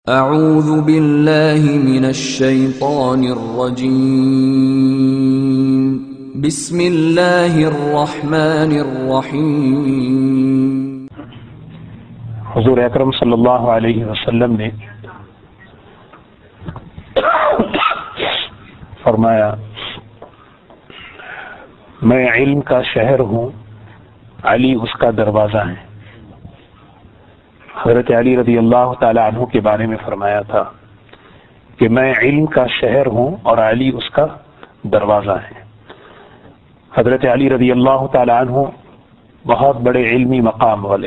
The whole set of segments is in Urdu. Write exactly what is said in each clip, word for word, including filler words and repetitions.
اعوذ باللہ من الشیطان الرجیم بسم اللہ الرحمن الرحیم۔ حضور اکرم صلی اللہ علیہ وسلم نے فرمایا، میں علم کا شہر ہوں، علی اس کا دروازہ ہے۔ حضرت علی رضی اللہ تعالی عنہ کے بارے میں فرمایا تھا کہ میں علم کا شہر ہوں اور علی اس کا دروازہ ہے۔ حضرت علی رضی اللہ تعالی عنہ بہت بڑے علمی مقام والے،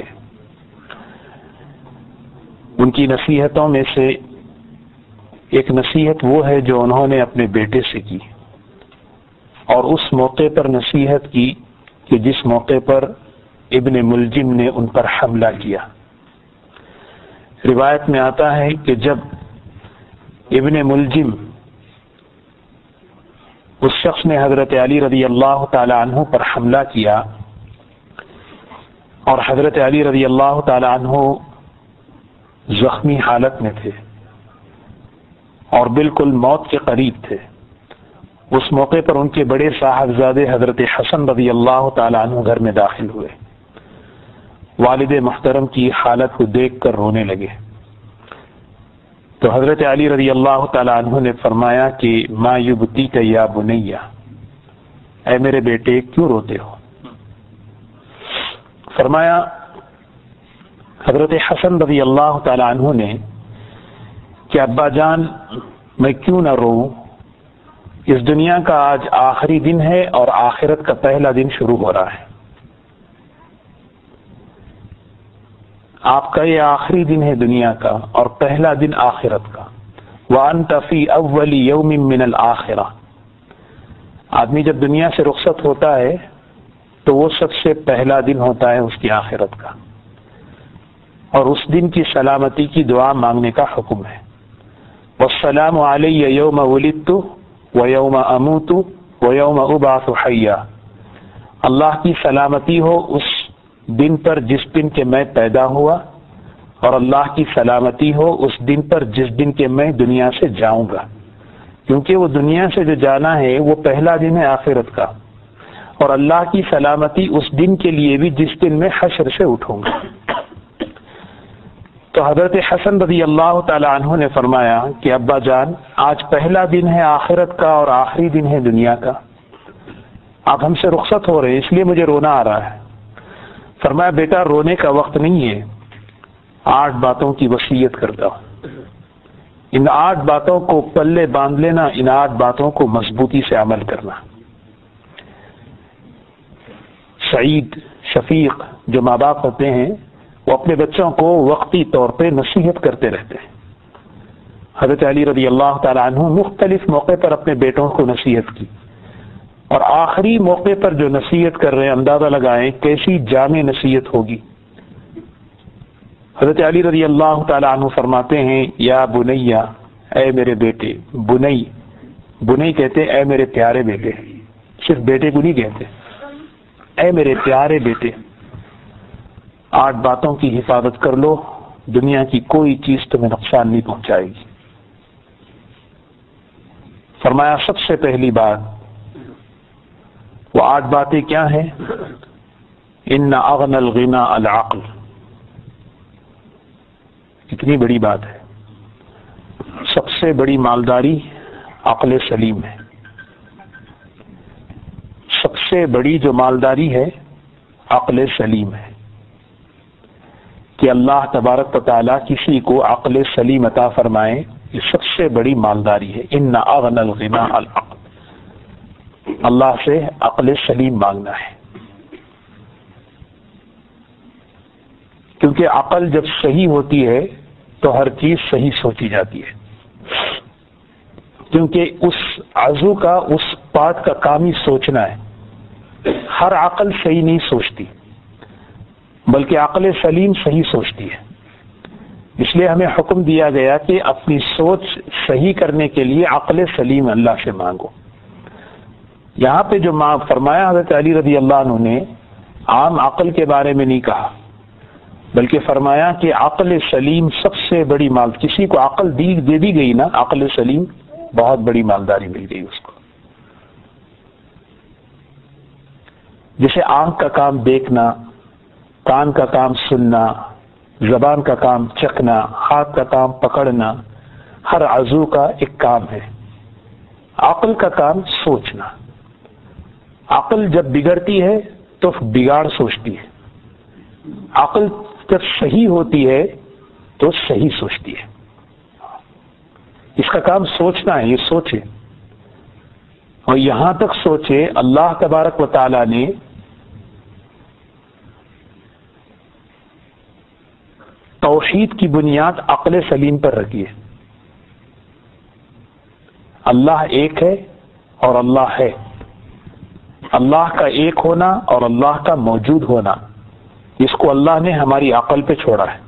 ان کی نصیحتوں میں سے ایک نصیحت وہ ہے جو انہوں نے اپنے بیٹے سے کی، اور اس موقع پر نصیحت کی کہ جس موقع پر ابن ملجم نے ان پر حملہ کیا۔ روایت میں آتا ہے کہ جب ابن ملجم اس شخص نے حضرت علی رضی اللہ تعالی عنہ پر حملہ کیا اور حضرت علی رضی اللہ تعالی عنہ زخمی حالت میں تھے اور بالکل موت کے قریب تھے، اس موقع پر ان کے بڑے صاحبزادے حضرت حسن رضی اللہ تعالی عنہ گھر میں داخل ہوئے۔ والد محترم کی حالت کو دیکھ کر رونے لگے تو حضرت علی رضی اللہ تعالی عنہ نے فرمایا کہ ما یبکیک یا بنیا، اے میرے بیٹے کیوں روتے ہو؟ فرمایا حضرت حسن رضی اللہ تعالی عنہ نے کہ ابا جان میں کیوں نہ روؤں، اس دنیا کا آج آخری دن ہے اور آخرت کا پہلا دن شروع ہو رہا ہے۔ آپ کا یہ آخری دن ہے دنیا کا اور پہلا دن آخرت کا۔ وَأَنْتَ فِي أَوَّلِ يَوْمٍ مِّنَ الْآخِرَةِ، آدمی جب دنیا سے رخصت ہوتا ہے تو وہ سب سے پہلا دن ہوتا ہے اس کی آخرت کا، اور اس دن کی سلامتی کی دعا مانگنے کا حکم ہے۔ وَالسَّلَامُ عَلَيَّ يَوْمَ وُلِدتُّ وَيَوْمَ أَمُوتُ وَيَوْمَ أُبْعَثُ حَيًّا، اللہ کی سلامتی ہو اس دن پر جس دن کے میں پیدا ہوا، اور اللہ کی سلامتی ہو اس دن پر جس دن کے میں دنیا سے جاؤں گا، کیونکہ وہ دنیا سے جو جانا ہے وہ پہلا دن ہے آخرت کا، اور اللہ کی سلامتی اس دن کے لیے بھی جس دن میں حشر سے اٹھوں گا۔ تو حضرت حسن رضی اللہ تعالی عنہ نے فرمایا کہ ابا جان آج پہلا دن ہے آخرت کا اور آخری دن ہے دنیا کا، آپ ہم سے رخصت ہو رہے ہیں اس لیے مجھے رونا آ رہا ہے۔ فرمایا بیٹا رونے کا وقت نہیں ہے، آٹھ باتوں کی وصیت کرتا ہوں، ان آٹھ باتوں کو پلے باندھ لینا، ان آٹھ باتوں کو مضبوطی سے عمل کرنا۔ سعید شفیق جو ماں باپ ہوتے ہیں وہ اپنے بچوں کو وقتی طور پہ نصیحت کرتے رہتے ہیں۔ حضرت علی رضی اللہ تعالی عنہ مختلف موقع پر اپنے بیٹوں کو نصیحت کی، اور آخری موقع پر جو نصیحت کر رہے ہیں اندازہ لگائیں کیسی جامع نصیحت ہوگی۔ حضرت علی رضی اللہ تعالی عنہ فرماتے ہیں یا بنیا، اے میرے بیٹے، بنئی بنئی کہتے اے میرے پیارے بیٹے، صرف بیٹے کو نہیں کہتے، اے میرے پیارے بیٹے، آٹھ باتوں کی حفاظت کر لو، دنیا کی کوئی چیز تمہیں نقصان نہیں پہنچائے گی۔ فرمایا سب سے پہلی بات، وہ آٹھ باتیں کیا ہیں؟ ان اغنى الغنى العقل، کتنی بڑی بات ہے، سب سے بڑی مالداری عقل سلیم ہے۔ سب سے بڑی جو مالداری ہے عقل سلیم ہے، کہ اللہ تبارک و تعالی کسی کو عقل سلیم عطا فرمائے، یہ سب سے بڑی مالداری ہے۔ ان اغنى الغنى العقل، اللہ سے عقل سلیم مانگنا ہے، کیونکہ عقل جب صحیح ہوتی ہے تو ہر چیز صحیح سوچی جاتی ہے، کیونکہ اس عضو کا اس پارٹ کا کام ہی سوچنا ہے۔ ہر عقل صحیح نہیں سوچتی بلکہ عقل سلیم صحیح سوچتی ہے، اس لیے ہمیں حکم دیا گیا کہ اپنی سوچ صحیح کرنے کے لیے عقل سلیم اللہ سے مانگو۔ یہاں پہ جو ماں فرمایا حضرت علی رضی اللہ عنہ نے عام عقل کے بارے میں نہیں کہا، بلکہ فرمایا کہ عقل سلیم سب سے بڑی مال، کسی کو عقل دی دے دی گئی نا، عقل سلیم، بہت بڑی مالداری مل گئی اس کو. جیسے آنکھ کا کام دیکھنا، کان کا کام سننا، زبان کا کام چکھنا، ہاتھ کا کام پکڑنا، ہر عضو کا ایک کام ہے. عقل کا کام سوچنا. عقل جب بگڑتی ہے تو بگاڑ سوچتی ہے، عقل جب صحیح ہوتی ہے تو صحیح سوچتی ہے. اس کا کام سوچنا ہے، یہ سوچے، اور یہاں تک سوچے اللہ تبارک و تعالی نے توحید کی بنیاد عقل سلیم پر رکھی ہے. اللہ ایک ہے اور اللہ ہے. اللہ کا ایک ہونا اور اللہ کا موجود ہونا، اس کو اللہ نے ہماری عقل پہ چھوڑا ہے.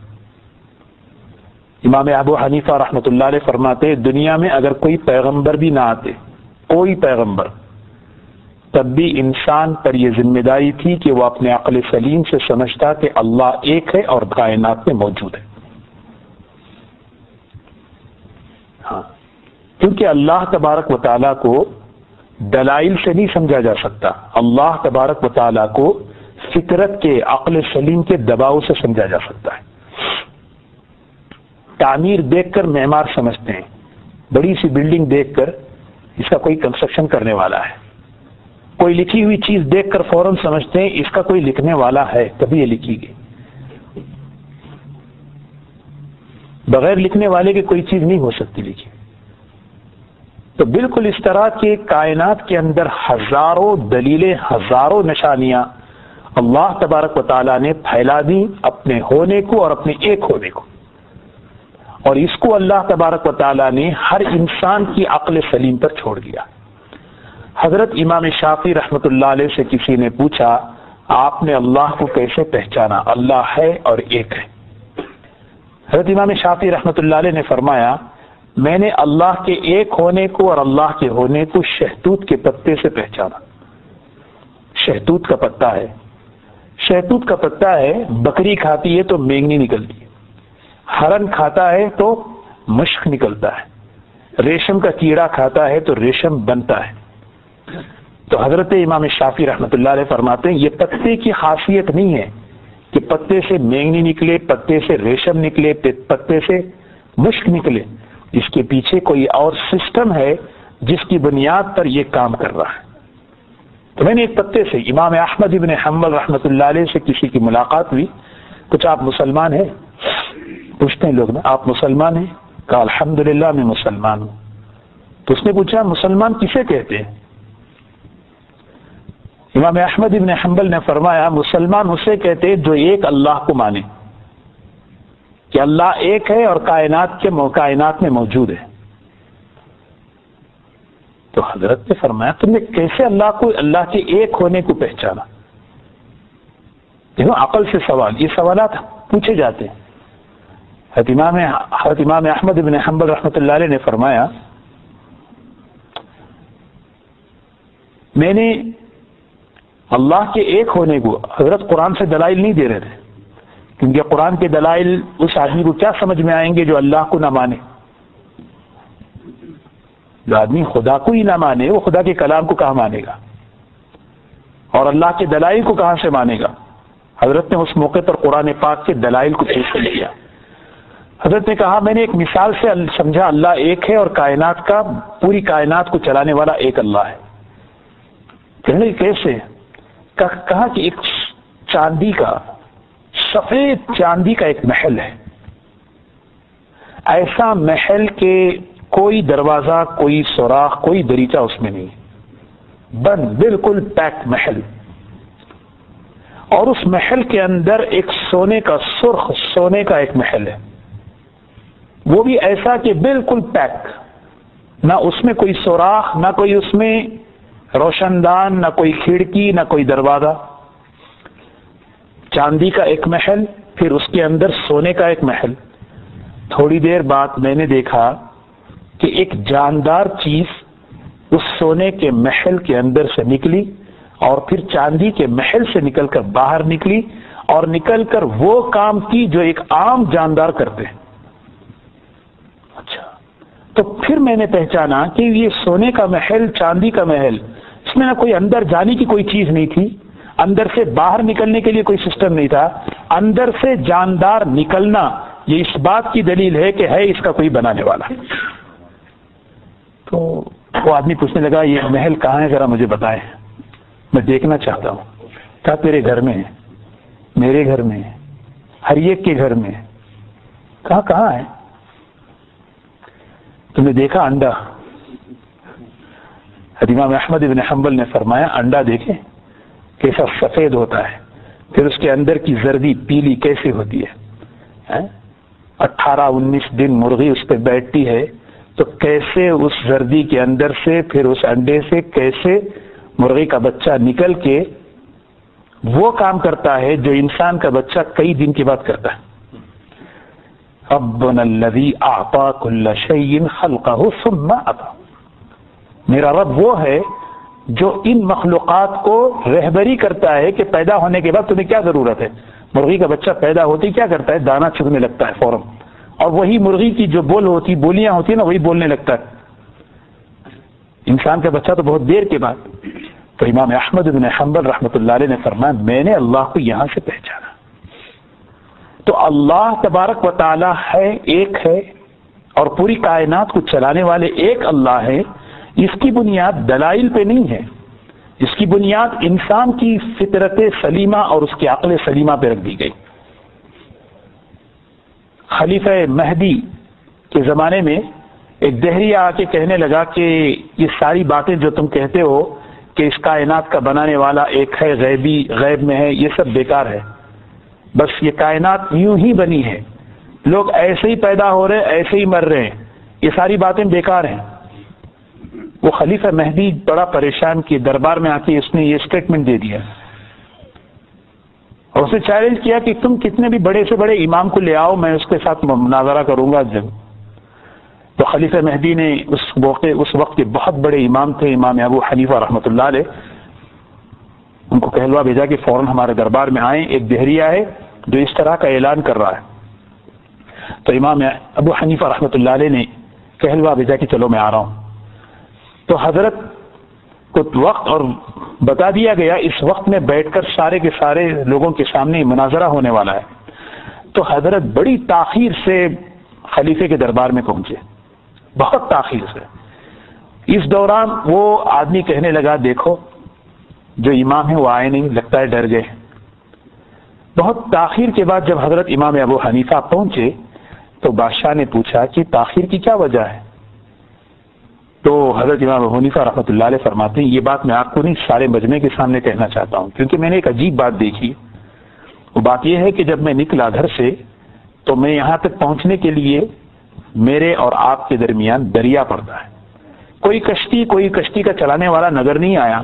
امام ابو حنیفہ رحمۃ اللہ علیہ فرماتے دنیا میں اگر کوئی پیغمبر بھی نہ آتے، کوئی پیغمبر، تب بھی انسان پر یہ ذمہ داری تھی کہ وہ اپنے عقل سلیم سے سمجھتا کہ اللہ ایک ہے اور کائنات میں موجود ہے. ہاں، کیونکہ اللہ تبارک و تعالیٰ کو دلائل سے نہیں سمجھا جا سکتا. اللہ تبارک و تعالیٰ کو فطرت کے، عقل سلیم کے دباؤ سے سمجھا جا سکتا ہے. تعمیر دیکھ کر معمار سمجھتے ہیں، بڑی سی بلڈنگ دیکھ کر اس کا کوئی کنسٹرکشن کرنے والا ہے. کوئی لکھی ہوئی چیز دیکھ کر فوراً سمجھتے ہیں اس کا کوئی لکھنے والا ہے، تبھی یہ لکھی گئی. بغیر لکھنے والے کی کوئی چیز نہیں ہو سکتی لکھی. تو بالکل اس طرح کے کائنات کے اندر ہزاروں دلیلیں، ہزاروں نشانیاں اللہ تبارک و تعالیٰ نے پھیلا دی اپنے ہونے کو اور اپنے ایک ہونے کو، اور اس کو اللہ تبارک و تعالیٰ نے ہر انسان کی عقل سلیم پر چھوڑ دیا. حضرت امام شافعی رحمۃ اللہ علیہ سے کسی نے پوچھا آپ نے اللہ کو کیسے پہچانا، اللہ ہے اور ایک ہے؟ حضرت امام شافعی رحمۃ اللہ علیہ نے فرمایا میں نے اللہ کے ایک ہونے کو اور اللہ کے ہونے کو شہتوت کے پتے سے پہچانا. شہتوت کا پتا ہے، شہتوت کا پتا ہے، بکری کھاتی ہے تو مینگنی نکلتی ہے، ہرن کھاتا ہے تو مشک نکلتا ہے، ریشم کا کیڑا کھاتا ہے تو ریشم بنتا ہے. تو حضرت امام شافعی رحمۃ اللہ علیہ فرماتے ہیں یہ پتے کی خاصیت نہیں ہے کہ پتے سے مینگنی نکلے، پتے سے ریشم نکلے، پتے سے مشک نکلے. اس کے پیچھے کوئی اور سسٹم ہے جس کی بنیاد پر یہ کام کر رہا ہے. تو میں نے ایک پتے سے امام احمد ابن حنبل رحمۃ اللہ علیہ سے کسی کی ملاقات ہوئی. کچھ آپ مسلمان ہیں؟ پوچھتے ہیں لوگ نا آپ مسلمان ہیں؟ کہا الحمدللہ میں مسلمان ہوں. تو اس نے پوچھا مسلمان کسے کہتے ہیں؟ امام احمد ابن حنبل نے فرمایا مسلمان اسے کہتے جو ایک اللہ کو مانے کہ اللہ ایک ہے اور کائنات کے کائنات میں موجود ہے. تو حضرت نے فرمایا تم نے کیسے اللہ کو، اللہ کے ایک ہونے کو پہچانا؟ دیکھو عقل سے سوال، یہ سوالات پوچھے جاتے ہیں. حضرت امام حضرت امام احمد بن حنبل رحمۃ اللہ علیہ نے فرمایا میں نے اللہ کے ایک ہونے کو، حضرت قرآن سے دلائل نہیں دے رہے تھے کیونکہ قرآن کے دلائل اس آدمی کو کیا سمجھ میں آئیں گے جو اللہ کو نہ مانے. جو آدمی خدا کو ہی نہ مانے وہ خدا کے کلام کو کہاں مانے گا اور اللہ کے دلائل کو کہاں سے مانے گا؟ حضرت نے اس موقع پر قرآن پاک کے دلائل کو پیش کر دیا. حضرت نے کہا میں نے ایک مثال سے سمجھا اللہ ایک ہے اور کائنات کا، پوری کائنات کو چلانے والا ایک اللہ ہے. کہنے کیسے؟ کہا کہ ایک چاندی کا، سفید چاندی کا ایک محل ہے، ایسا محل کہ کوئی دروازہ، کوئی سوراخ، کوئی دریچہ اس میں نہیں، بند، بالکل پیک محل. اور اس محل کے اندر ایک سونے کا، سرخ سونے کا ایک محل ہے، وہ بھی ایسا کہ بالکل پیک، نہ اس میں کوئی سوراخ، نہ کوئی اس میں روشن دان، نہ کوئی کھڑکی، نہ کوئی دروازہ. چاندی کا ایک محل، پھر اس کے اندر سونے کا ایک محل. تھوڑی دیر بعد میں نے دیکھا کہ ایک جاندار چیز اس سونے کے محل کے اندر سے نکلی اور پھر چاندی کے محل سے نکل کر باہر نکلی اور نکل کر وہ کام کی جو ایک عام جاندار کرتے ہیں. اچھا، تو پھر میں نے پہچانا کہ یہ سونے کا محل، چاندی کا محل، اس میں نہ کوئی اندر جانے کی کوئی چیز نہیں تھی، اندر سے باہر نکلنے کے لیے کوئی سسٹم نہیں تھا. اندر سے جاندار نکلنا یہ اس بات کی دلیل ہے کہ ہے اس کا کوئی بنانے والا. تو وہ آدمی پوچھنے لگا یہ محل کہاں ہے، ذرا مجھے بتائیں، میں دیکھنا چاہتا ہوں. کہا تیرے گھر میں ہے، میرے گھر میں ہے، ہر ایک کے گھر میں ہے. کہا کہاں ہے؟ تم نے دیکھا انڈا؟ امام احمد بن حنبل نے فرمایا انڈا دیکھیں کیسا سفید ہوتا ہے، پھر اس کے اندر کی زردی پیلی کیسے ہوتی ہے. اٹھارہ انیس دن مرغی اس پہ بیٹھتی ہے تو کیسے اس زردی کے اندر سے، پھر اس انڈے سے کیسے مرغی کا بچہ نکل کے وہ کام کرتا ہے جو انسان کا بچہ کئی دن کے بعد کرتا ہے. ربنا الذی اعطى كل شيء خلقه ثم ابى. میرا رب وہ ہے جو ان مخلوقات کو رہبری کرتا ہے کہ پیدا ہونے کے بعد تمہیں کیا ضرورت ہے. مرغی کا بچہ پیدا ہوتے ہی کیا کرتا ہے؟ دانا چگنے لگتا ہے فوراً، اور وہی مرغی کی جو بول ہوتی بولیاں ہوتی ہیں نا وہی بولنے لگتا ہے. انسان کا بچہ تو بہت دیر کے بعد. تو امام احمد بن حنبل رحمۃ اللہ علیہ نے فرمایا میں نے اللہ کو یہاں سے پہچانا. تو اللہ تبارک و تعالی ہے، ایک ہے، اور پوری کائنات کو چلانے والے ایک اللہ ہے. اس کی بنیاد دلائل پہ نہیں ہے، اس کی بنیاد انسان کی فطرت سلیمہ اور اس کی عقل سلیمہ پہ رکھ دی گئی. خلیفہ مہدی کے زمانے میں ایک دہریہ آ کے کہنے لگا کہ یہ ساری باتیں جو تم کہتے ہو کہ اس کائنات کا بنانے والا ایک ہے، غیبی غیب میں ہے، یہ سب بیکار ہے. بس یہ کائنات یوں ہی بنی ہے، لوگ ایسے ہی پیدا ہو رہے، ایسے ہی مر رہے ہیں، یہ ساری باتیں بیکار ہیں. وہ خلیفہ مہدی بڑا پریشان کیے، دربار میں آ کے اس نے یہ اسٹیٹمنٹ دے دیا اور اسے چیلنج کیا کہ تم کتنے بھی بڑے سے بڑے امام کو لے آؤ، میں اس کے ساتھ مناظرہ کروں گا. جب تو خلیفہ مہدی نے اس موقع اس وقت کے بہت بڑے امام تھے امام ابو حنیفہ رحمۃ اللہ علیہ، ان کو کہلوا بھیجا کہ فوراً ہمارے دربار میں آئیں، ایک دہریہ ہے جو اس طرح کا اعلان کر رہا ہے. تو امام ابو حنیفہ رحمۃ اللہ علیہ نے کہلوا بھیجا کہ چلو میں آ رہا ہوں. تو حضرت کو وقت اور بتا دیا گیا اس وقت میں بیٹھ کر سارے کے سارے لوگوں کے سامنے مناظرہ ہونے والا ہے. تو حضرت بڑی تاخیر سے خلیفے کے دربار میں پہنچے، بہت تاخیر سے. اس دوران وہ آدمی کہنے لگا دیکھو جو امام ہے وہ آئے نہیں، لگتا ہے ڈر گئے. بہت تاخیر کے بعد جب حضرت امام ابو حنیفہ پہنچے تو بادشاہ نے پوچھا کہ تاخیر کی کیا وجہ ہے. تو حضرت امام ابو حنیفہ رحمۃ اللہ علیہ فرماتے ہیں یہ بات میں آپ کو نہیں سارے مجمع کے سامنے کہنا چاہتا ہوں، کیونکہ میں نے ایک عجیب بات دیکھی. وہ بات یہ ہے کہ جب میں نکلا گھر سے تو میں یہاں تک پہنچنے کے لیے میرے اور آپ کے درمیان دریا پڑتا ہے. کوئی کشتی کوئی کشتی کا چلانے والا نظر نہیں آیا.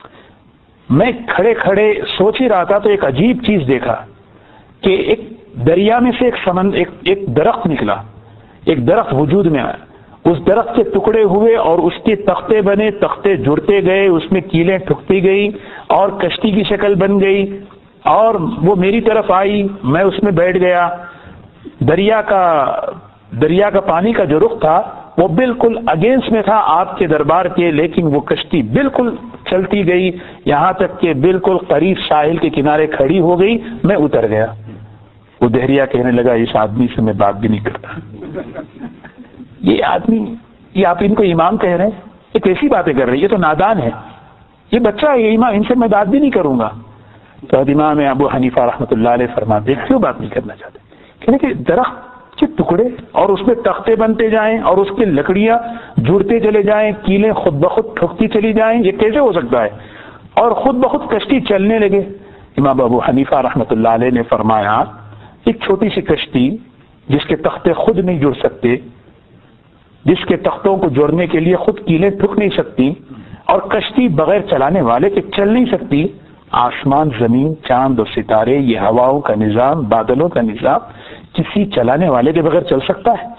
میں کھڑے کھڑے سوچ ہی رہا تھا تو ایک عجیب چیز دیکھا کہ ایک دریا میں سے ایک سمند ایک, ایک درخت نکلا، ایک درخت وجود میں آیا. اس درخت کے ٹکڑے ہوئے اور اس کے تختے بنے، تختے جڑتے گئے، اس میں کیلیں ٹھکتی گئی اور کشتی کی شکل بن گئی اور وہ میری طرف آئی، میں اس میں بیٹھ گیا. دریا کا دریا کا پانی کا جو رخ تھا وہ بالکل اگینسٹ میں تھا آپ کے دربار کے، لیکن وہ کشتی بالکل چلتی گئی یہاں تک کہ بالکل قریب ساحل کے کنارے کھڑی ہو گئی. میں اتر گیا. وہ دہریا کہنے لگا اس آدمی سے میں بات بھی نہیں کرتا. یہ آدمی، یہ آپ ان کو امام کہہ رہے ہیں، یہ کیسی باتیں کر رہے ہیں، یہ تو نادان ہے، یہ بچہ ہے، یہ امام، ان سے میں بات بھی نہیں کروں گا. تو امام ابو حنیفہ رحمۃ اللہ علیہ فرماتے کیوں بات نہیں کرنا چاہتے؟ کہنے کہ درخت کے ٹکڑے اور اس میں تختے بنتے جائیں اور اس کی لکڑیاں جڑتے چلے جائیں، کیلیں خود بخود ٹھکتی چلی جائیں، یہ کیسے ہو سکتا ہے؟ اور خود بخود کشتی چلنے لگے. امام ابو حنیفہ رحمۃ اللہ علیہ نے فرمایا ایک چھوٹی سی کشتی جس کے تختے خود نہیں جڑ سکتے، جس کے تختوں کو جوڑنے کے لیے خود کیلیں ٹھک نہیں سکتی، اور کشتی بغیر چلانے والے کے چل نہیں سکتی. آسمان، زمین، چاند اور ستارے، یہ ہواؤں کا نظام، بادلوں کا نظام کسی چلانے والے کے بغیر چل سکتا ہے؟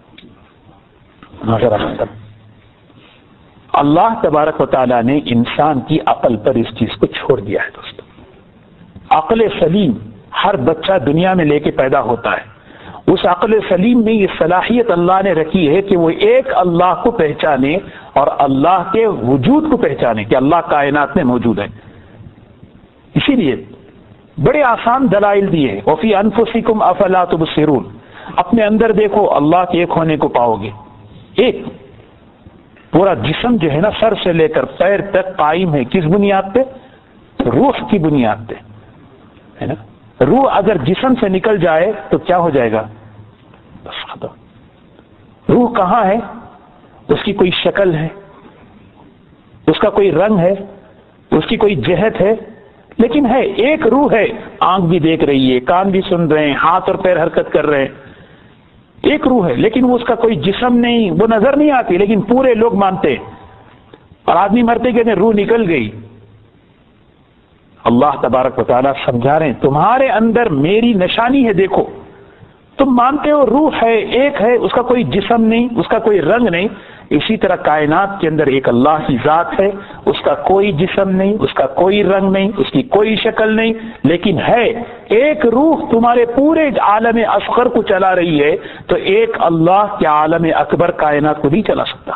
اللہ تبارک و تعالیٰ نے انسان کی عقل پر اس چیز کو چھوڑ دیا ہے. دوستو عقل سلیم ہر بچہ دنیا میں لے کے پیدا ہوتا ہے، اس عقل سلیم میں یہ صلاحیت اللہ نے رکھی ہے کہ وہ ایک اللہ کو پہچانے اور اللہ کے وجود کو پہچانے کہ اللہ کائنات میں موجود ہے۔ اسی لیے بڑے آسان دلائل دیے ہیں، وفی انفسکم افلا تبصرون، اپنے اندر دیکھو اللہ کے ایک ہونے کو پاؤ گے۔ ایک پورا جسم جو ہے نا سر سے لے کر پیر تک قائم ہے کس بنیاد پہ؟ روح کی بنیاد پہ ہے نا۔ روح اگر جسم سے نکل جائے تو کیا ہو جائے گا؟ بس ختم۔ روح کہاں ہے؟ اس کی کوئی شکل ہے، اس کا کوئی رنگ ہے، اس کی کوئی جہت ہے، لیکن ہے ایک روح ہے، آنکھ بھی دیکھ رہی ہے، کان بھی سن رہے ہیں، ہاتھ اور پیر حرکت کر رہے ہیں، ایک روح ہے، لیکن وہ اس کا کوئی جسم نہیں، وہ نظر نہیں آتی، لیکن پورے لوگ مانتے ہیں۔ اور آدمی مرتے کہتے ہیں روح نکل گئی۔ اللہ تبارک و تعالیٰ سمجھا رہے ہیں تمہارے اندر میری نشانی ہے، دیکھو تم مانتے ہو روح ہے، ایک ہے، اس کا کوئی جسم نہیں، اس کا کوئی رنگ نہیں، اسی طرح کائنات کے اندر ایک اللہ کی ذات ہے، اس کا کوئی جسم نہیں، اس کا کوئی رنگ نہیں، اس کی کوئی شکل نہیں، لیکن ہے ایک روح تمہارے پورے عالم اصغر کو چلا رہی ہے، تو ایک اللہ کے عالم اکبر کائنات کو نہیں چلا سکتا۔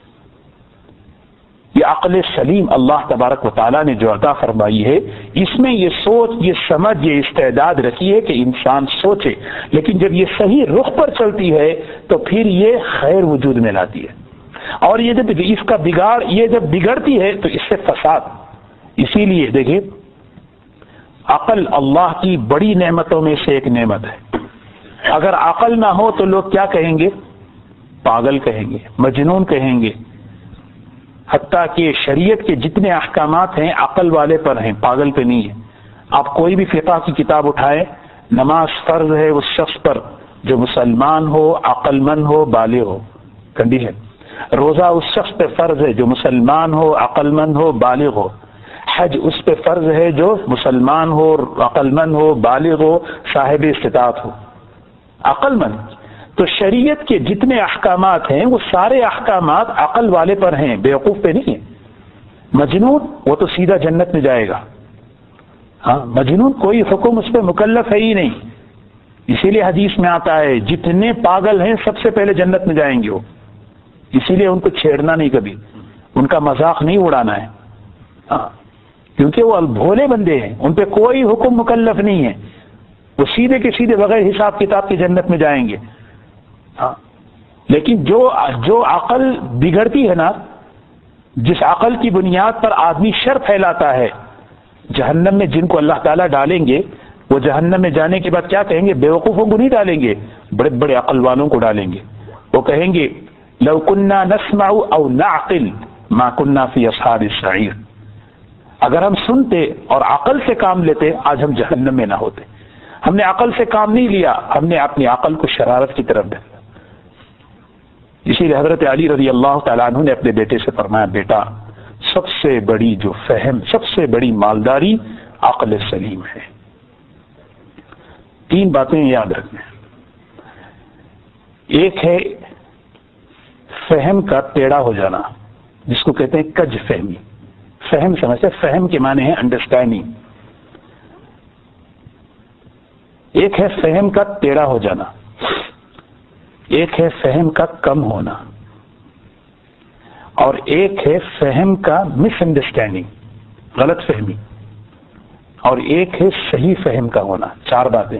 یہ عقل سلیم اللہ تبارک و تعالیٰ نے جو عطا فرمائی ہے، اس میں یہ سوچ، یہ سمجھ، یہ استعداد رکھی ہے کہ انسان سوچے، لیکن جب یہ صحیح رخ پر چلتی ہے تو پھر یہ خیر وجود میں لاتی ہے، اور یہ جب اس کا بگاڑ یہ جب بگڑتی ہے تو اس سے فساد۔ اسی لیے دیکھیں عقل اللہ کی بڑی نعمتوں میں سے ایک نعمت ہے۔ اگر عقل نہ ہو تو لوگ کیا کہیں گے؟ پاگل کہیں گے، مجنون کہیں گے، حتیٰ کہ شریعت کے جتنے احکامات ہیں عقل والے پر ہیں، پاگل پہ نہیں ہے۔ آپ کوئی بھی فقہ کی کتاب اٹھائے، نماز فرض ہے اس شخص پر جو مسلمان ہو، عقل مند ہو، بالغ ہو، کنڈیشن۔ روزہ اس شخص پہ فرض ہے جو مسلمان ہو، عقل مند ہو، بالغ ہو۔ حج اس پہ فرض ہے جو مسلمان ہو، عقل مند ہو، بالغ ہو، صاحب استطاعت ہو، عقل مند۔ تو شریعت کے جتنے احکامات ہیں وہ سارے احکامات عقل والے پر ہیں، بیوقوف پہ نہیں ہیں۔ مجنون وہ تو سیدھا جنت میں جائے گا، ہاں مجنون کوئی حکم اس پہ مکلف ہے ہی نہیں۔ اسی لیے حدیث میں آتا ہے جتنے پاگل ہیں سب سے پہلے جنت میں جائیں گے وہ، اسی لیے ان کو چھیڑنا نہیں، کبھی ان کا مذاق نہیں اڑانا ہے، ہاں کیونکہ وہ بھولے بندے ہیں، ان پہ کوئی حکم مکلف نہیں ہے، وہ سیدھے کے سیدھے بغیر حساب کتاب کی جنت میں جائیں گے۔ ہاں لیکن جو جو عقل بگڑتی ہے نا، جس عقل کی بنیاد پر آدمی شر پھیلاتا ہے، جہنم میں جن کو اللہ تعالیٰ ڈالیں گے وہ جہنم میں جانے کے بعد کیا کہیں گے؟ بیوقوفوں کو نہیں ڈالیں گے، بڑے بڑے عقل والوں کو ڈالیں گے۔ وہ کہیں گے لو كنا نسمع او نعقل ما كنا في اصحاب السعير، اگر ہم سنتے اور عقل سے کام لیتے آج ہم جہنم میں نہ ہوتے۔ ہم نے عقل سے کام نہیں لیا، ہم نے اپنی عقل کو شرارت کی طرف ڈالا۔ اسی لیے حضرت علی رضی اللہ تعالیٰ عنہ نے اپنے بیٹے سے فرمایا بیٹا سب سے بڑی جو فہم، سب سے بڑی مالداری عقل سلیم ہے۔ تین باتیں یاد رکھنا، ایک ہے فہم کا ٹیڑھا ہو جانا جس کو کہتے ہیں کج فہمی۔ فہم سمجھتے، فہم کے معنی ہے انڈرسٹینڈنگ۔ ایک ہے فہم کا ٹیڑھا ہو جانا، ایک ہے فہم کا کم ہونا، اور ایک ہے فہم کا مس انڈرسٹینڈنگ، غلط فہمی، اور ایک ہے صحیح فہم کا ہونا۔ چار باتیں،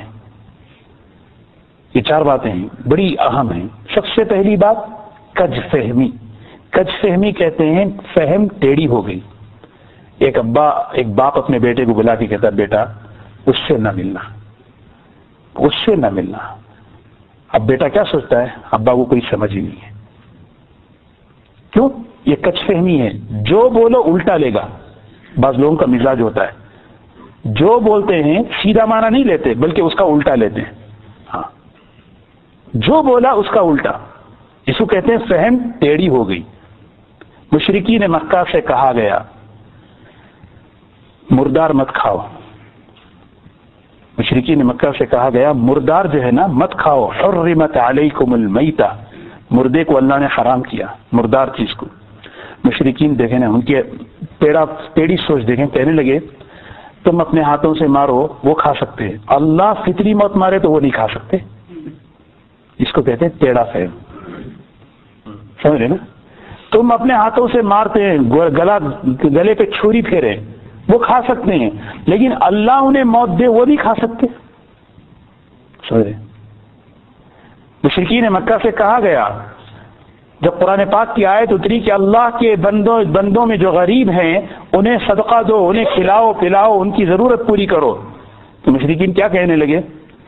یہ چار باتیں ہیں بڑی اہم ہیں۔ سب سے پہلی بات کج فہمی۔ کج فہمی کہتے ہیں فہم ٹیڑھی ہو گئی۔ ایک ابا ایک باپ اپنے بیٹے کو بلا کے کہتا بیٹا اس سے نہ ملنا، اس سے نہ ملنا۔ اب بیٹا کیا سوچتا ہے؟ ابا کو کوئی سمجھ ہی نہیں ہے، کیوں؟ یہ کچ فہمی ہے، جو بولو الٹا لے گا۔ بعض لوگوں کا مزاج ہوتا ہے جو بولتے ہیں سیدھا معنی نہیں لیتے بلکہ اس کا الٹا لیتے ہیں، ہاں جو بولا اس کا الٹا، اس کو کہتے ہیں فہم ٹیڑھی ہو گئی۔ مشرکین مکہ سے کہا گیا مردار مت کھاؤ، مشرکین مکہ سے کہا گیا مردار جو ہے نا مت کھاؤ، حرمت علیکم المیتہ، مردے کو اللہ نے حرام کیا، مردار چیز کو۔ مشرکین دیکھیں نا ان کی ٹیڑھا ٹیڑھی سوچ دیکھیں، کہنے لگے تم اپنے ہاتھوں سے مارو وہ کھا سکتے ہیں، اللہ فطری موت مارے تو وہ نہیں کھا سکتے. اس کو کہتے ہیں ٹیڑھا فہم. سمجھ رہے نا؟ تم اپنے ہاتھوں سے مارتے ہیں، گلا گلے پہ چھری پھیرے وہ کھا سکتے ہیں، لیکن اللہ انہیں موت دے وہ نہیں کھا سکتے. سمجھ رہے؟ مشرکین مکہ سے کہا گیا جب قرآن پاک کی آیت اتری کہ اللہ کے بندوں بندوں میں جو غریب ہیں انہیں صدقہ دو، انہیں کھلاؤ پلاؤ، ان کی ضرورت پوری کرو، تو مشرکین کیا کہنے لگے؟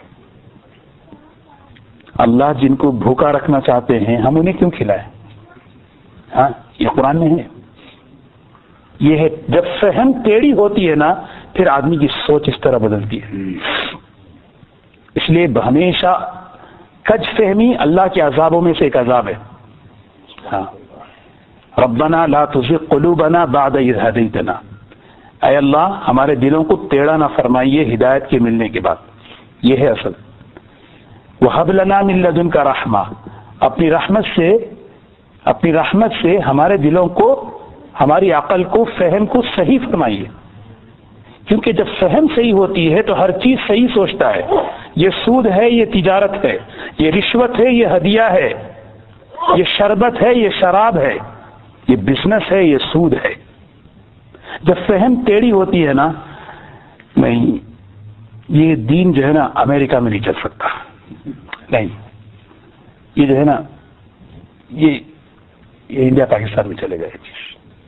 اللہ جن کو بھوکا رکھنا چاہتے ہیں ہم انہیں کیوں کھلائیں؟ ہاں یہ قرآن میں ہے. یہ ہے جب فہم ٹیڑھی ہوتی ہے نا پھر آدمی کی سوچ اس طرح بدلتی ہے. اس لیے ہمیشہ کج فہمی اللہ کے عذابوں میں سے ایک عذاب ہے. ہاں ربنا لا تزغ قلوبنا بعد اذ ہدیتنا، اے اللہ ہمارے دلوں کو ٹیڑھا نہ فرمائیے ہدایت کے ملنے کے بعد. یہ ہے اصل. وہب لنا من لدنک رحمہ، اپنی رحمت سے اپنی رحمت سے ہمارے دلوں کو، ہماری عقل کو، فہم کو صحیح فرمائیے. کیونکہ جب فہم صحیح ہوتی ہے تو ہر چیز صحیح سوچتا ہے. یہ سود ہے، یہ تجارت ہے، یہ رشوت ہے، یہ ہدیہ ہے، یہ شربت ہے، یہ شراب ہے، یہ بزنس ہے، یہ سود ہے. جب فہم ٹیڑھی ہوتی ہے نا، نہیں یہ دین جو ہے نا امریکہ میں نہیں چل سکتا، نہیں یہ جو ہے نا یہ یہ انڈیا پاکستان میں چلے گا. یہ چیز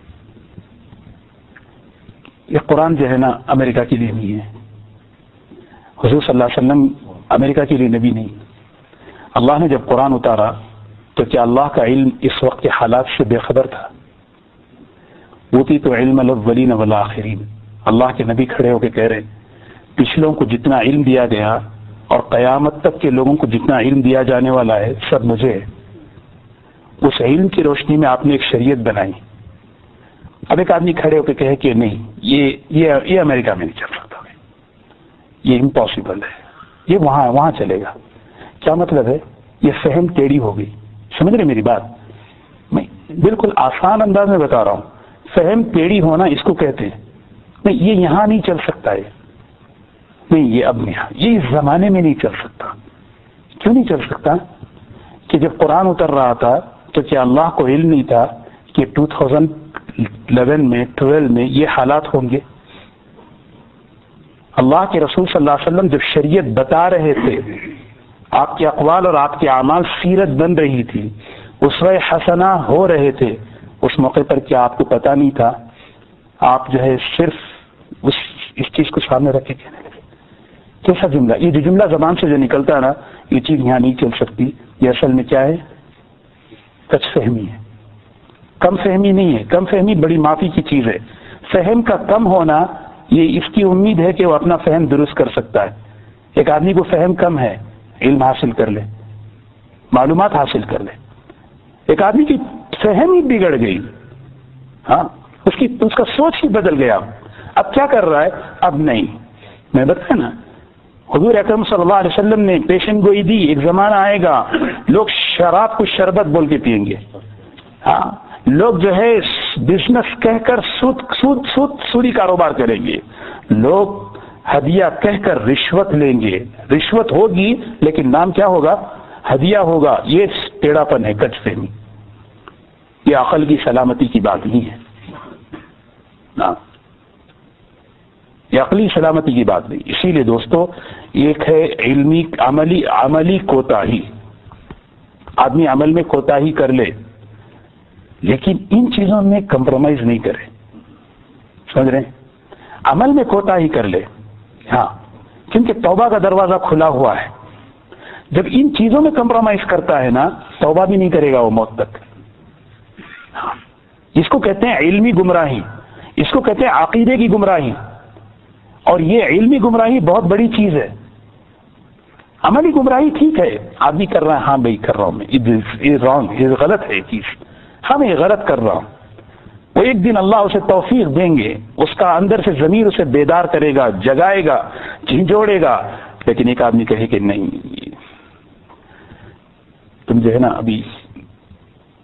یہ قرآن جو ہے نا امریکہ کے لیے نہیں ہے. حضور صلی اللہ علیہ وسلم امریکہ کے لیے نبی نہیں. اللہ نے جب قرآن اتارا تو کیا اللہ کا علم اس وقت کے حالات سے بے خبر تھا؟ اوتی تو علم الاولین والآخرین. اللہ کے نبی کھڑے ہو کے کہہ رہے پچھلوں کو جتنا علم دیا گیا اور قیامت تک کے لوگوں کو جتنا علم دیا جانے والا ہے سب مجھے ہے. اس علم کی روشنی میں آپ نے ایک شریعت بنائی. اب ایک آدمی کھڑے ہو کے کہے کہ نہیں یہ یہ یہ امریکہ میں نہیں چل سکتا، یہ امپاسبل ہے، یہ وہاں وہاں چلے گا. کیا مطلب ہے؟ یہ فہم ٹیڑھی ہو گئی. سمجھ رہے میری بات؟ میں بالکل آسان انداز میں بتا رہا ہوں. فہم ٹیڑھی ہونا اس کو کہتے ہیں. نہیں یہ یہاں نہیں چل سکتا ہے، نہیں یہ اب نہیں، یہ اس زمانے میں نہیں چل سکتا. کیوں نہیں چل سکتا؟ کہ جب قرآن اتر رہا تھا تو کیا اللہ کو علم نہیں تھا کہ دو ہزار گیارہ میں بارہ میں یہ حالات ہوں گے؟ اللہ کے رسول صلی اللہ علیہ وسلم جب شریعت بتا رہے تھے، آپ کے اقوال اور آپ کے اعمال سیرت بن رہی تھی، اسوہ حسنہ ہو رہے تھے، اس موقع پر کیا آپ کو پتا نہیں تھا؟ آپ جو ہے صرف اس اس چیز کو سامنے رکھے کہنے لگے. کیسا جملہ؟ یہ جو جملہ زبان سے جو نکلتا ہے نا یہ چیز یہاں نہیں چل سکتی، یہ اصل میں کیا ہے؟ کچھ فہمی ہے، کم فہمی نہیں ہے. کم فہمی بڑی معافی کی چیز ہے. فہم کا کم ہونا یہ اس کی امید ہے کہ وہ اپنا فہم درست کر سکتا ہے. ایک آدمی کو فہم کم ہے، علم حاصل کر لے، معلومات حاصل کر لے. ایک آدمی کی فہم ہی بگڑ گئی، ہاں اس کی اس کا سوچ ہی بدل گیا. اب کیا کر رہا ہے؟ اب نہیں. میں بتایا نا حضور اکرم صلی اللہ علیہ وسلم نے پیشن گوئی دی، ایک زمانہ آئے گا لوگ شراب کو شربت بول کے پئیں گے. ہاں لوگ جو ہے بزنس کہہ کر سود سود سود سودی کاروبار کریں گے. لوگ ہدیہ کہہ کر رشوت لیں گے. رشوت ہوگی لیکن نام کیا ہوگا؟ ہدیہ ہوگا. یہ ٹیڑھا پن ہے، کج فہمی. یہ عقل کی سلامتی کی بات نہیں ہے، ہاں یہ عقلی سلامتی کی بات نہیں. اسی لیے دوستو ایک ہے علمی عملی عملی کوتاہی. آدمی عمل میں کوتاہی کر لے لیکن ان چیزوں میں کمپرومائز نہیں کرے. سمجھ رہے ہیں؟ عمل میں کوتاہی کر لے، ہاں کیونکہ توبہ کا دروازہ کھلا ہوا ہے. جب ان چیزوں میں کمپرومائز کرتا ہے نا توبہ بھی نہیں کرے گا وہ موت تک. ہاں اس کو کہتے ہیں علمی گمراہی، اس کو کہتے ہیں عقیدے کی گمراہی. اور یہ علمی گمراہی بہت بڑی چیز ہے. عملی گمراہی ٹھیک ہے، آدمی کر رہا ہے، ہاں بھائی کر رہا ہوں میں، یہ رانگ، یہ غلط ہے چیز، ہاں میں یہ غلط کر رہا ہوں. وہ ایک دن اللہ اسے توفیق دیں گے، اس کا اندر سے ضمیر اسے بیدار کرے گا، جگائے گا، جھنجھوڑے گا. لیکن ایک آدمی کہے کہ نہیں تم جو ہے نا ابھی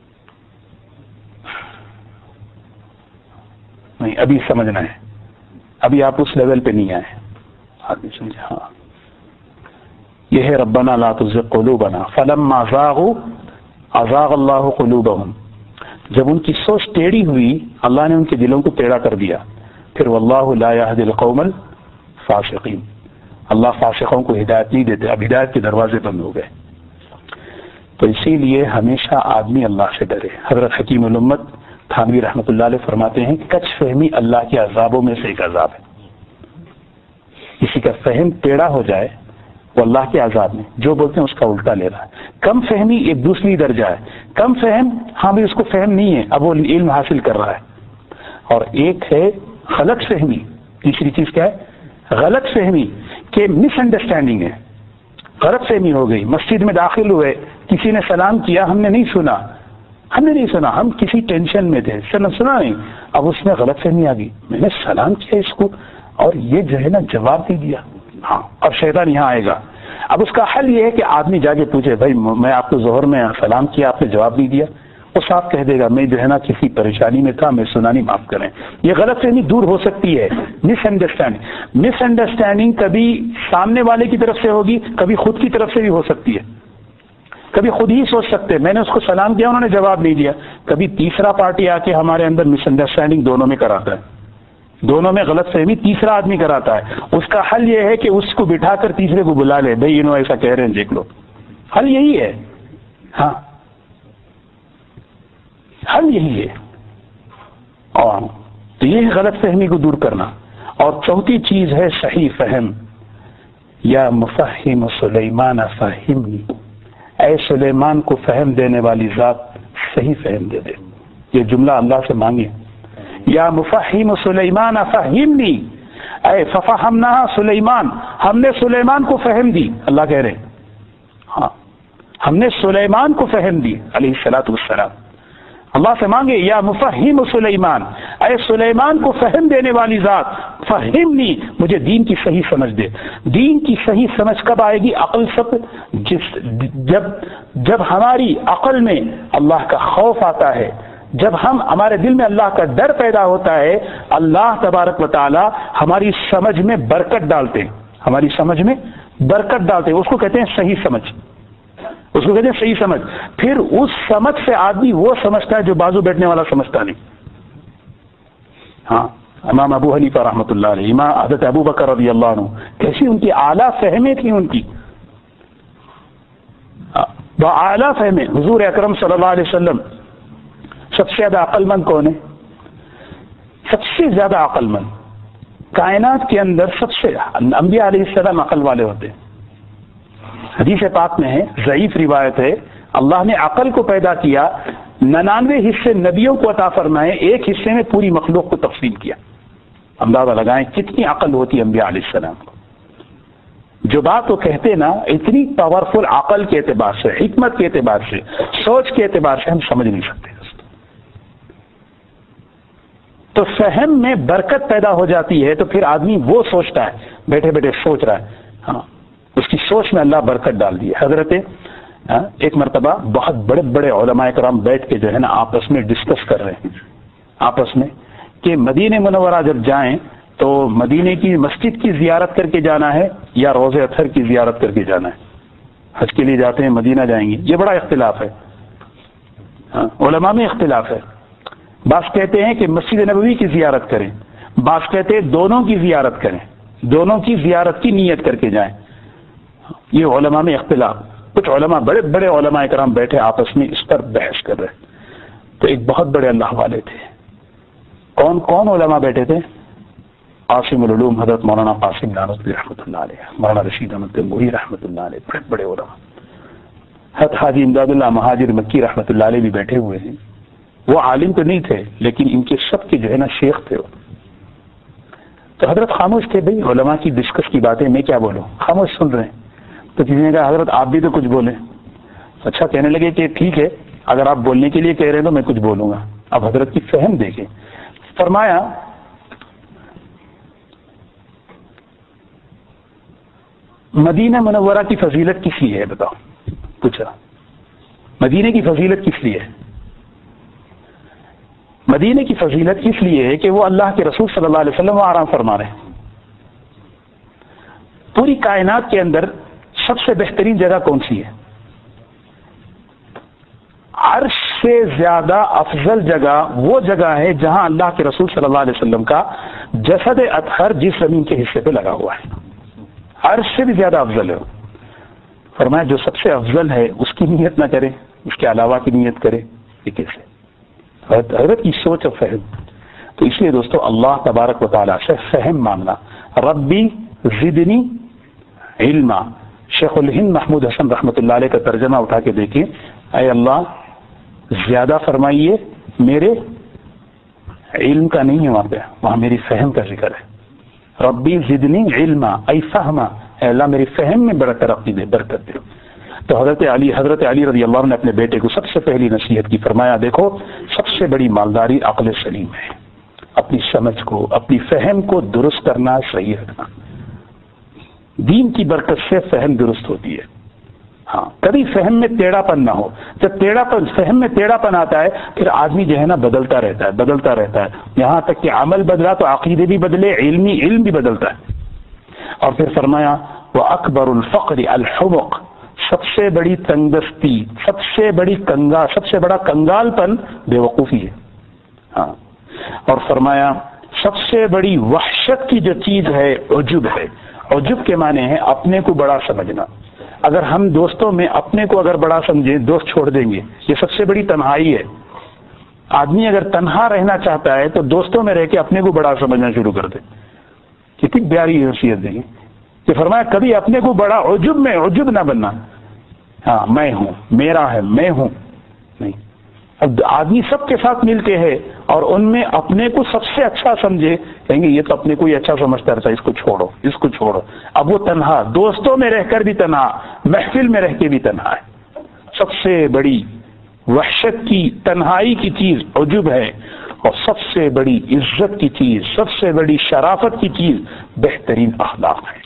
نہیں ابھی سمجھنا ہے، ابھی آپ اس لیول پہ نہیں آئے. آدمی سمجھے؟ ہاں یہ ہے ربنا لا تزغ قلوبنا فلما زاغوا ازاغ اللہ قلوبہم. جب ان کی سوچ ٹیڑھی ہوئی اللہ نے ان کے دلوں کو ٹیڑھا کر دیا. پھر واللہ لا یہدی القوم الفاسقین. اللہ فاسقوں کو ہدایت نہیں دیتے. اب ہدایت کے دروازے بند ہو گئے. تو اسی لیے ہمیشہ آدمی اللہ سے ڈرے. حضرت حکیم الامت تھانوی رحمۃ اللہ علیہ فرماتے ہیں کچ فہمی اللہ کے عذابوں میں سے ایک عذاب ہے. کسی کا فہم ٹیڑھا ہو جائے وہ اللہ کے عذاب میں جو بولتے ہیں اس کا الٹا لے رہا ہے. کم فہمی ایک دوسری درجہ ہے. کم فہم ہاں بھی اس کو فہم نہیں ہے, اب وہ علم حاصل کر رہا ہے. اور ایک ہے غلط فہمی. تیسری چیز کیا ہے؟ غلط فہمی کہ مس انڈرسٹینڈنگ ہے. غلط فہمی ہو گئی. مسجد میں داخل ہوئے, کسی نے سلام کیا, ہم نے نہیں سنا ہم نے نہیں سنا ہم کسی ٹینشن میں تھے, سنا سنا نہیں. اب اس میں غلط فہمی آ گئی, میں نے سلام کیا اس کو اور یہ جو ہے نا جواب نہیں دیا. ہاں اب شیطان یہاں آئے گا. اب اس کا حل یہ ہے کہ آدمی جا کے پوچھے بھائی میں آپ کو ظہر میں سلام کیا, آپ نے جواب نہیں دیا. وہ صاحب کہہ دے گا میں جو ہے نا کسی پریشانی میں تھا, میں سنا نہیں, معاف کریں. یہ غلط فہمی دور ہو سکتی ہے. مس انڈرسٹینڈنگ مس انڈرسٹینڈنگ کبھی سامنے والے کی طرف سے ہوگی, کبھی خود کی طرف سے بھی ہو سکتی ہے. کبھی خود ہی سوچ سکتے میں نے اس کو سلام کیا, انہوں نے جواب نہیں دیا. کبھی تیسرا پارٹی آ کے ہمارے اندر مس انڈرسٹینڈنگ دونوں میں کراتا ہے, دونوں میں غلط فہمی تیسرا آدمی کراتا ہے. اس کا حل یہ ہے کہ اس کو بٹھا کر تیسرے کو بلا لے, بھائی انہوں ایسا کہہ رہے ہیں دیکھ لو. حل یہی ہے. ہاں حل یہی ہے. اور تو یہ غلط فہمی کو دور کرنا. اور چوتھی چیز ہے صحیح فہم. یا مفہم سلیمان فہمنی, اے سلیمان کو فہم دینے والی ذات صحیح فہم دے دے. یہ جملہ اللہ سے مانگے. یا مفہم سلیمان فہمنی, اے ففہمنا سلیمان, ہم نے سلیمان کو فہم دی. اللہ کہہ رہے ہاں ہم نے سلیمان کو فہم دی علیہ الصلوۃ والسلام. اللہ سے مانگے یا مفہم سلیمان, اے سلیمان کو فہم دینے والی ذات فہمنی, مجھے دین کی صحیح سمجھ دے. دین کی صحیح سمجھ کب آئے گی؟ عقل سب جس جب جب ہماری عقل میں اللہ کا خوف آتا ہے, جب ہم ہمارے دل میں اللہ کا ڈر پیدا ہوتا ہے, اللہ تبارک و تعالی ہماری سمجھ میں برکت ڈالتے ہیں. ہماری سمجھ میں برکت ڈالتے ہیں. اس کو کہتے ہیں صحیح سمجھ. اس کو کہتے ہیں صحیح سمجھ. پھر اس سمجھ سے آدمی وہ سمجھتا ہے جو بازو بیٹھنے والا سمجھتا نہیں. ہاں امام ابو حنیفہ رحمۃ اللہ علیہ, امام حضرت ابو بکر رضی اللہ عنہ, کیسی ان کی اعلیٰ فہمیں تھیں. ان کی اعلیٰ فہمیں. حضور اکرم صلی اللہ علیہ وسلم سب سے زیادہ عقل مند کون ہے؟ سب سے زیادہ عقل مند کائنات کے اندر سب سے, انبیاء علیہ السلام عقل والے ہوتے ہیں. حدیث پاک میں ہے, ضعیف روایت ہے, اللہ نے عقل کو پیدا کیا, ننانوے حصے نبیوں کو عطا فرمائے, ایک حصے میں پوری مخلوق کو تقسیم کیا. اندازہ لگائیں کتنی عقل ہوتی انبیاء علیہ السلام کو. جو بات وہ کہتے نا اتنی پاورفل عقل کے اعتبار سے, حکمت کے اعتبار سے, سوچ کے اعتبار سے ہم سمجھ نہیں سکتے. تو فہم میں برکت پیدا ہو جاتی ہے, تو پھر آدمی وہ سوچتا ہے, بیٹھے بیٹھے سوچ رہا ہے, ہاں اس کی سوچ میں اللہ برکت ڈال دی. حضرت ایک مرتبہ بہت بڑے بڑے علماء کرام بیٹھ کے جو ہے نا آپس میں ڈسکس کر رہے ہیں آپس میں کہ مدینہ منورہ جب جائیں تو مدینے کی مسجد کی زیارت کر کے جانا ہے یا روضہ اطہر کی زیارت کر کے جانا ہے. حج کے لیے جاتے ہیں مدینہ جائیں گے, یہ بڑا اختلاف ہے. ہاں علماء میں اختلاف ہے. بعض کہتے ہیں کہ مسجد نبوی کی زیارت کریں, بعض کہتے ہیں دونوں کی زیارت کریں, دونوں کی زیارت کی نیت کر کے جائیں. یہ علماء میں اختلاف. کچھ علماء بڑے بڑے علماء کرام بیٹھے آپس میں اس پر بحث کر رہے. تو ایک بہت بڑے اللہ والے تھے. کون کون علماء بیٹھے تھے؟ قاسم العلوم حضرت مولانا قاسم نانوتوی رحمۃ اللہ علیہ, مولانا رشید احمد گنگوہی رحمۃ اللہ علیہ, بڑے بڑے علماء. حضرت حاجی امداد اللہ مہاجر مکی رحمۃ اللہ علیہ بھی بیٹھے ہوئے ہیں. وہ عالم تو نہیں تھے لیکن ان کے سب کے جو ہے نا شیخ تھے. تو حضرت خاموش تھے, بھائی علماء کی ڈسکس کی باتیں میں کیا بولوں, خاموش سن رہے ہیں. تو کسی نے کہا حضرت آپ بھی تو کچھ بولیں. اچھا کہنے لگے کہ ٹھیک ہے اگر آپ بولنے کے لیے کہہ رہے ہیں تو میں کچھ بولوں گا. اب حضرت کی فہم دیکھیں. فرمایا مدینہ منورہ کی فضیلت کس لیے ہے بتاؤ. پوچھا مدینے کی فضیلت کس لیے ہے؟ مدینے کی فضیلت اس لیے ہے کہ وہ اللہ کے رسول صلی اللہ علیہ وسلم وہ آرام فرما رہے ہیں۔ پوری کائنات کے اندر سب سے بہترین جگہ کون سی ہے؟ عرش سے زیادہ افضل جگہ وہ جگہ ہے جہاں اللہ کے رسول صلی اللہ علیہ وسلم کا جسد اطہر جس زمین کے حصے پہ لگا ہوا ہے، عرش سے بھی زیادہ افضل ہے۔ فرمایا جو سب سے افضل ہے اس کی نیت نہ کرے، اس کے علاوہ کی نیت کرے، یہ کیسے؟ حضرت کی سوچ اور فہم۔ تو اس لیے دوستو اللہ تبارک و تعالیٰ سے فہم مانگنا، ربی زدنی علما۔ شیخ الہند محمود حسن رحمۃ اللہ علیہ کا ترجمہ اٹھا کے دیکھیں، اے اللہ زیادہ فرمائیے، میرے علم کا نہیں ہے وہاں پہ، وہاں میری فہم کا ذکر ہے۔ ربی زدنی علما ای فہما، اے اللہ میری فہم میں بڑا ترقی دے، برکت دے۔ تو حضرت علی حضرت علی رضی اللہ عنہ نے اپنے بیٹے کو سب سے پہلی نصیحت کی، فرمایا دیکھو سب سے بڑی مالداری عقل سلیم ہے، اپنی سمجھ کو اپنی فہم کو درست کرنا، صحیح رکھنا۔ دین کی برکت سے فہم درست ہوتی ہے۔ ہاں کبھی فہم میں ٹیڑھا پن نہ ہو، جب ٹیڑھا پن فہم میں ٹیڑھا پن آتا ہے پھر آدمی جو ہے نا بدلتا رہتا ہے بدلتا رہتا ہے یہاں تک کہ عمل بدلا تو عقیدے بھی بدلے، علمی علم بھی بدلتا ہے۔ اور پھر فرمایا وہ اکبر الفقر الحمق، سب سے بڑی تنگدستی، سب سے بڑی کنگا سب سے بڑا کنگال پن بے وقوفی ہے۔ ہاں اور فرمایا سب سے بڑی وحشت کی جو چیز ہے عجب ہے۔ عجب کے معنی ہے اپنے کو بڑا سمجھنا۔ اگر ہم دوستوں میں اپنے کو اگر بڑا سمجھیں، دوست چھوڑ دیں گے، یہ سب سے بڑی تنہائی ہے۔ آدمی اگر تنہا رہنا چاہتا ہے تو دوستوں میں رہ کے اپنے کو بڑا سمجھنا شروع کر دے۔ کتنی پیاری نصیحت دیں گے کہ فرمایا کبھی اپنے کو بڑا عجب میں عجب نہ بننا۔ ہاں میں ہوں، میرا ہے، میں ہوں نہیں۔ اب آدمی سب کے ساتھ مل کے ہے اور ان میں اپنے کو سب سے اچھا سمجھے، کہیں گے یہ تو اپنے کو ہی اچھا سمجھتا رہتا ہے، اس کو چھوڑو اس کو چھوڑو۔ اب وہ تنہا، دوستوں میں رہ کر بھی تنہا، محفل میں رہ کے بھی تنہا ہے۔ سب سے بڑی وحشت کی تنہائی کی چیز عجب ہے، اور سب سے بڑی عزت کی چیز، سب سے بڑی شرافت کی چیز بہترین اخلاق ہے۔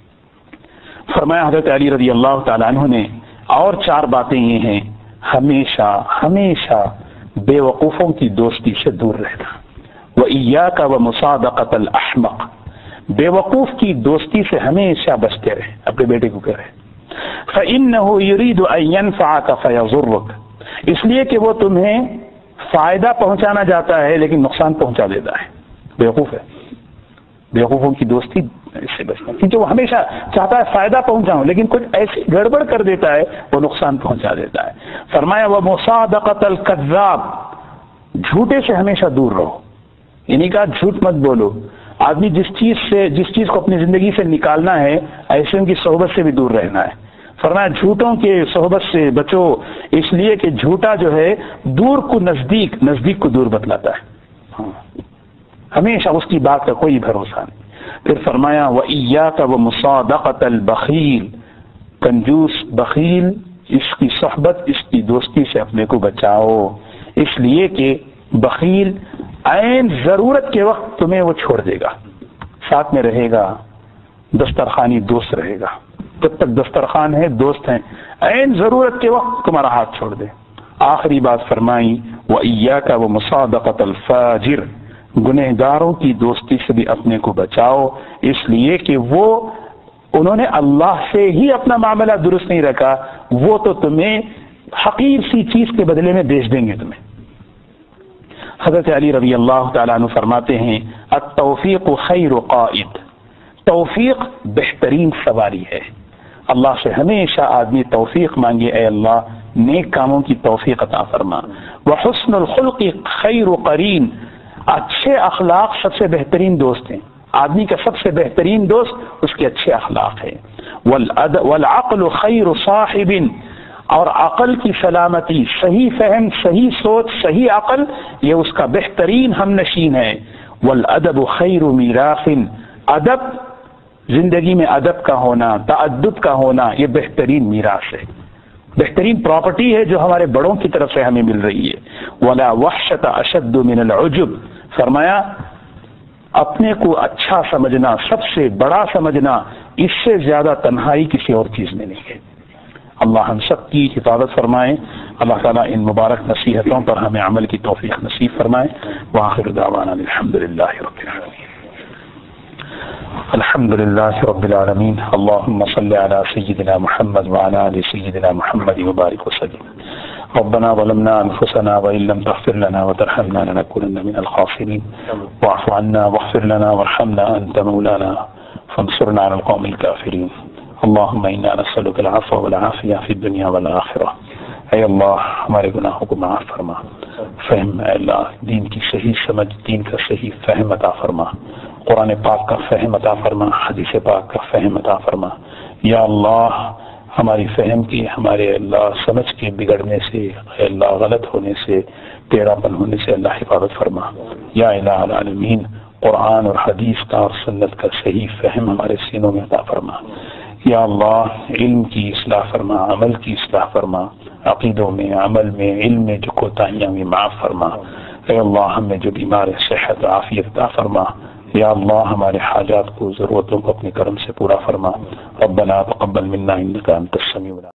فرمایا حضرت علی رضی اللہ تعالیٰ عنہ نے اور چار باتیں یہ ہیں، ہمیشہ ہمیشہ بے وقوفوں کی دوستی سے دور رہنا، وَإِيَّاكَ وَمُصَادَقَةَ الْأَحْمَقِ، بے وقوف کی دوستی سے ہمیشہ بچتے رہے۔ اپنے بیٹے کو کہہ رہے فَإِنَّهُ يُرِيدُ أَن يَنفَعَكَ فَيَضُرُّكَ، اس لیے کہ وہ تمہیں فائدہ پہنچانا چاہتا ہے لیکن نقصان پہنچا دیتا ہے۔ بے وقوف ہے، بے وقوفوں کی دوستی اس سے بچنا، کیونکہ وہ ہمیشہ چاہتا ہے فائدہ پہنچاؤں لیکن کچھ ایسی گڑبڑ کر دیتا ہے، وہ نقصان پہنچا دیتا ہے۔ فرمایا وَمُصَادَقَةَ الْكَذَّابِ، جھوٹے سے ہمیشہ دور رہو، یعنی کہا جھوٹ مت بولو۔ آدمی جس چیز سے جس چیز کو اپنی زندگی سے نکالنا ہے ایسے ان کی صحبت سے بھی دور رہنا ہے۔ فرمایا جھوٹوں کے صحبت سے بچو، اس لیے کہ جھوٹا جو ہے دور کو نزدیک، نزدیک کو دور بتلاتا ہے۔ ہاں ہمیشہ اس کی بات کا کوئی بھروسہ نہیں۔ پھر فرمایا وَإِيَّاكَ وَمُصَادَقَةَ الْبَخِيلِ، کنجوس بخیل، اس کی صحبت اس کی دوستی سے اپنے کو بچاؤ، اس لیے کہ بخیل عین ضرورت کے وقت تمہیں وہ چھوڑ دے گا، ساتھ میں رہے گا، دسترخوانی دوست رہے گا، جب تک دسترخوان ہے دوست ہیں، عین ضرورت کے وقت تمہارا ہاتھ چھوڑ دے۔ آخری بات فرمائی وَإِيَّاكَ وَمُصَادَقَةَ الْفَاجِرِ، گنہگاروں کی دوستی سے بھی اپنے کو بچاؤ، اس لیے کہ وہ انہوں نے اللہ سے ہی اپنا معاملہ درست نہیں رکھا، وہ تو تمہیں حقیر سی چیز کے بدلے میں بیچ دیں گے تمہیں۔ حضرت علی رضی اللہ تعالیٰ عنہ فرماتے ہیں التوفیق خیر قائد، توفیق بہترین سواری ہے۔ اللہ سے ہمیشہ آدمی توفیق مانگے، اے اللہ نیک کاموں کی توفیق عطا فرما۔ وحسن الخلق خیر قرین، اچھے اخلاق سب سے بہترین دوست ہیں، آدمی کا سب سے بہترین دوست اس کے اچھے اخلاق ہے۔ والعقل خیر صاحب، اور عقل کی سلامتی، صحیح فہم، صحیح سوچ، صحیح عقل، یہ اس کا بہترین ہم نشین ہے۔ والادب خیر میراث، ادب زندگی میں ادب کا ہونا، تأدب کا ہونا، یہ بہترین میراث ہے، بہترین پراپرٹی ہے جو ہمارے بڑوں کی طرف سے ہمیں مل رہی ہے۔ ولا وحشت اشد من العجب، فرمایا اپنے کو اچھا سمجھنا، سب سے بڑا سمجھنا، اس سے زیادہ تنہائی کسی اور چیز میں نہیں ہے۔ اللہ ہم سب کی حفاظت فرمائے. اللہ تعالیٰ ان مبارک نصیحتوں پر ہمیں عمل کی توفیق نصیب فرمائے. وآخر دعوانا الحمد للہ رب العالمین. الحمد للہ رب العالمین. اللهم صل على سيدنا محمد وعلى آل سيدنا محمد وبارك وسلم. ربنا ظلمنا أنفسنا وإن لم تغفر لنا وترحمنا لنكونن من الخاسرين. واعف عنا واغفر لنا وارحمنا أنت مولانا فانصرنا على القوم الكافرين. اللهم إنا نسألك العفو والعافية في الدنيا والآخرة. اے اللہ ہمارے گناہوں کو معاف فرما. فہم اے اللہ دین کی صحیح سمجھ، دین کا صحیح فہم عطا فرما. قرآن پاک کا فہم عطا فرما، حدیث پاک کا فہم عطا فرما. یا اللہ ہماری فہم کی، ہمارے اللہ سمجھ کے بگڑنے سے، اے اللہ غلط ہونے سے، ٹیڑھا پن ہونے سے اللہ حفاظت فرما. یا الہ العالمین قرآن اور حدیث کا اور سنت کا صحیح فہم ہمارے سینوں میں عطا فرما. یا اللہ علم کی اصلاح فرما، عمل کی اصلاح فرما. عقیدوں میں، عمل میں، علم میں جو کوتاہیاں میں معاف فرما. اے اللہ ہمیں جو بیمار ہے صحت عافیت عطا فرما. یا اللہ ہمارے حاجات کو، ضرورتوں کو اپنے کرم سے پورا فرما. ربنا تقبل منا انک انت السمیع العلیم.